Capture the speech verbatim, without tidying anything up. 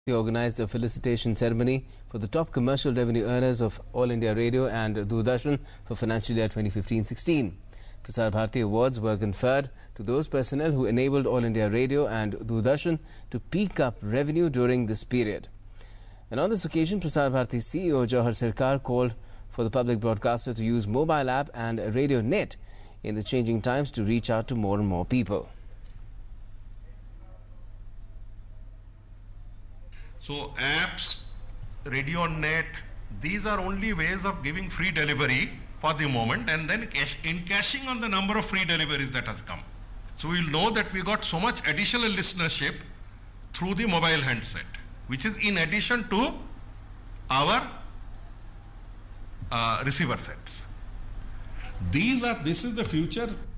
He organized a felicitation ceremony for the top commercial revenue earners of All India Radio and Doordarshan for financial year twenty fifteen sixteen. Prasar Bharati Awards were conferred to those personnel who enabled All India Radio and Doordarshan to peak up revenue during this period. And on this occasion, Prasar Bharati's C E O Jauhar Sircar called for the public broadcaster to use mobile app and radio net in the changing times to reach out to more and more people. So apps, radio net, these are only ways of giving free delivery for the moment, and then cash, in cashing on the number of free deliveries that has come. So we'll know that we got so much additional listenership through the mobile handset, which is in addition to our uh, receiver sets. These are, this is the future.